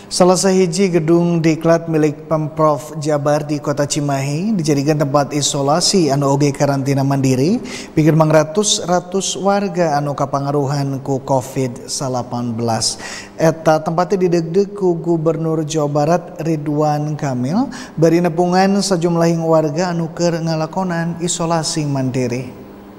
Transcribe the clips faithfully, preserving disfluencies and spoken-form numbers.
Salah sahiji gedung diklat milik Pemprov Jabar di Kota Cimahi dijadikan tempat isolasi anu oge karantina mandiri pikeun mang ratus ratus warga anu kapangaruhan ku covid delapan belas. Eta tempatnya didegdeg ku Gubernur Jawa Barat Ridwan Kamil bari nepungan sajumlahing warga anu keur ngalakonan isolasi mandiri.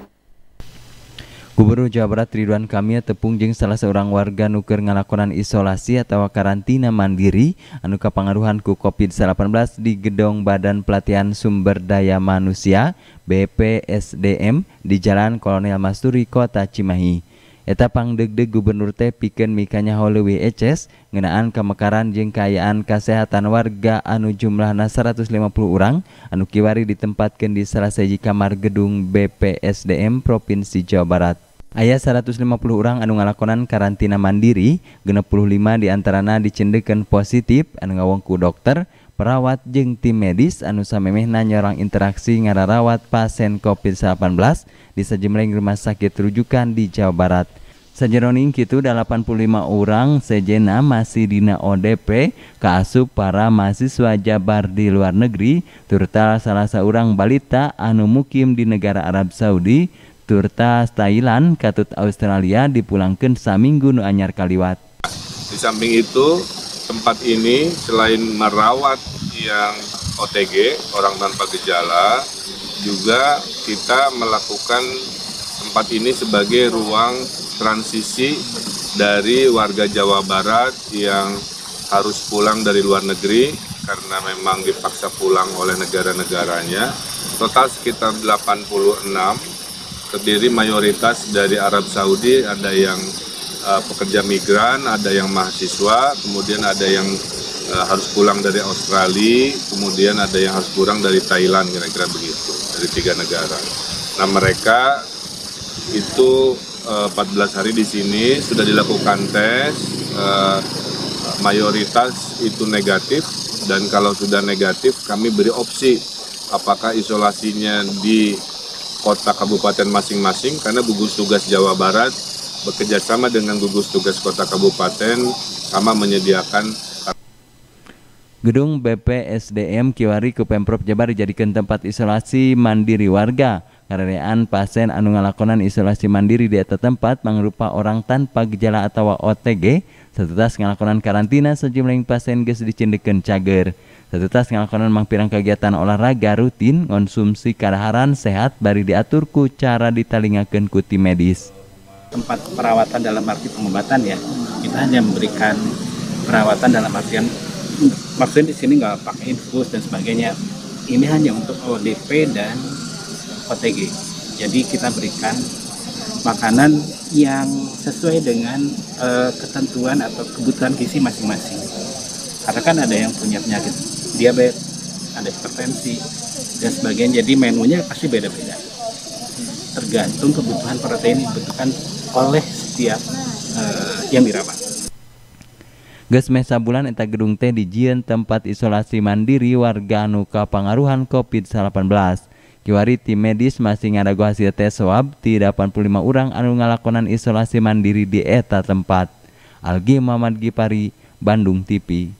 Gubernur Jawa Barat Ridwan Kamil tepung jeung salah seorang warga nu keur ngalakonan isolasi atau karantina mandiri anu kapangaruhan ku covid delapan belas di Gedung Badan Pelatihan Sumber Daya Manusia B P S D M di Jalan Kolonel Masturi Kota Cimahi. Eta pangdegdeg gubernur teh pikeun mikanya leuwih eces ngeunaan kamekaran jeung kaayaan kasehatan warga anu jumlahna seratus lima puluh urang anu kiwari ditempatkeun di salah sahiji kamar gedung B P S D M Provinsi Jawa Barat. Aya seratus lima puluh urang anu ngalakonan karantina mandiri, genep puluh lima diantarana dicendekeun positif anu ngawongku dokter, perawat jeung tim medis anu samemehna nyorang interaksi ngararawat pasien covid delapan belas di sajumlah rumah sakit rujukan di Jawa Barat. Sajeroning kitu delapan puluh lima urang sejenna masih dina O D P kaasup para mahasiswa Jabar di luar negeri, turta salah saurang balita anu mukim di negara Arab Saudi, turta Thailand katut Australia dipulangkeun saminggu nu anyar kaliwat. Di samping itu, tempat ini selain merawat yang O T G, orang tanpa gejala, juga kita melakukan tempat ini sebagai ruang transisi dari warga Jawa Barat yang harus pulang dari luar negeri karena memang dipaksa pulang oleh negara-negaranya. Total sekitar delapan puluh enam, terdiri mayoritas dari Arab Saudi, ada yang uh, pekerja migran, ada yang mahasiswa, kemudian ada yang uh, harus pulang dari Australia, kemudian ada yang harus pulang dari Thailand, kira-kira begitu, dari tiga negara. Nah, mereka itu uh, empat belas hari di sini sudah dilakukan tes, uh, mayoritas itu negatif, dan kalau sudah negatif kami beri opsi apakah isolasinya di kota kabupaten masing-masing, karena gugus tugas Jawa Barat bekerjasama dengan gugus tugas kota kabupaten sama menyediakan. Gedung B P S D M kiwari ku Pemprov Jabar dijadikan tempat isolasi mandiri warga. Karerean pasien anu ngalakonan isolasi mandiri di eta tempat mangrupa orang tanpa gejala atawa O T G, satetas ngalakonan karantina sejumlah pasien geus dicendekeun cager. Satetas ngalakonan mangpirang kegiatan olahraga rutin, konsumsi kadaharan sehat bari diatur ku cara ditalingakeun ku tim medis. Tempat perawatan dalam arti pengobatan ya, kita hanya memberikan perawatan dalam artian maksudnya di sini nggak pakai infus dan sebagainya. Ini hanya untuk O D P dan O T G. Jadi kita berikan makanan yang sesuai dengan uh, ketentuan atau kebutuhan gizi masing-masing. Karena kan ada yang punya penyakit diabetes, ada hipertensi dan sebagainya. Jadi menunya pasti beda-beda. Tergantung kebutuhan protein yang dibutuhkan oleh setiap uh, yang dirawat. Geus meh sabulan eta gedung teh dijieun tempat isolasi mandiri warga anu kapangaruhan covid delapan belas. Kiwari tim medis masih ngadago hasil tes swab ti delapan puluh lima urang anu ngalakonan isolasi mandiri di eta tempat. Algi Muhammad Gipari, Bandung T V.